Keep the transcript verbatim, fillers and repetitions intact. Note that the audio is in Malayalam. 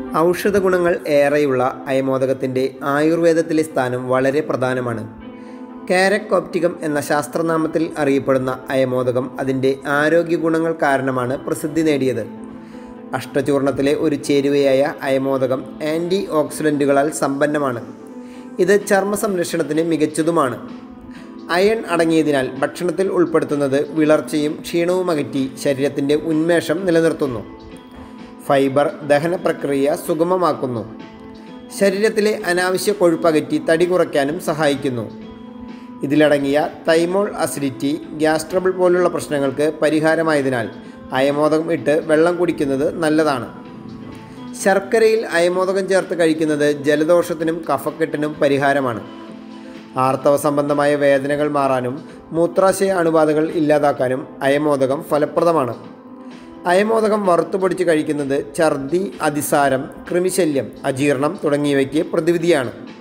ഔഷധ ഗുണങ്ങൾ ഏറെയുള്ള അയമോദകത്തിൻ്റെ ആയുർവേദത്തിലെ സ്ഥാനം വളരെ പ്രധാനമാണ്. കാരക്കോപ്റ്റിക്കം എന്ന ശാസ്ത്രനാമത്തിൽ അറിയപ്പെടുന്ന അയമോദകം അതിൻ്റെ ആരോഗ്യ ഗുണങ്ങൾ കാരണമാണ് പ്രസിദ്ധി നേടിയത്. അഷ്ടചൂർണത്തിലെ ഒരു ചേരുവയായ അയമോദകം ആൻറ്റി ഓക്സിഡൻറ്റുകളാൽ സമ്പന്നമാണ്. ഇത് ചർമ്മ സംരക്ഷണത്തിന് മികച്ചതുമാണ്. അയൺ അടങ്ങിയതിനാൽ ഭക്ഷണത്തിൽ ഉൾപ്പെടുത്തുന്നത് വിളർച്ചയും ക്ഷീണവും അകറ്റി ശരീരത്തിൻ്റെ ഉന്മേഷം നിലനിർത്തുന്നു. ഫൈബർ ദഹന പ്രക്രിയ സുഗമമാക്കുന്നു. ശരീരത്തിലെ അനാവശ്യ കൊഴുപ്പകറ്റി തടി കുറയ്ക്കാനും സഹായിക്കുന്നു. ഇതിലടങ്ങിയ തൈമോൾ അസിഡിറ്റി, ഗ്യാസ് ട്രബിൾ പോലുള്ള പ്രശ്നങ്ങൾക്ക് പരിഹാരമായതിനാൽ അയമോദകം ഇട്ട് വെള്ളം കുടിക്കുന്നത് നല്ലതാണ്. ശർക്കരയിൽ അയമോദകം ചേർത്ത് കഴിക്കുന്നത് ജലദോഷത്തിനും കഫക്കെട്ടിനും പരിഹാരമാണ്. ആർത്തവ സംബന്ധമായ വേദനകൾ മാറാനും മൂത്രാശയ അണുബാധകൾ ഇല്ലാതാക്കാനും അയമോദകം ഫലപ്രദമാണ്. അയമോദകം വറുത്തുപൊടിച്ച് കഴിക്കുന്നത് ഛർദി, അതിസാരം, കൃമിശല്യം, അജീർണം തുടങ്ങിയവയ്ക്ക് പ്രതിവിധിയാണ്.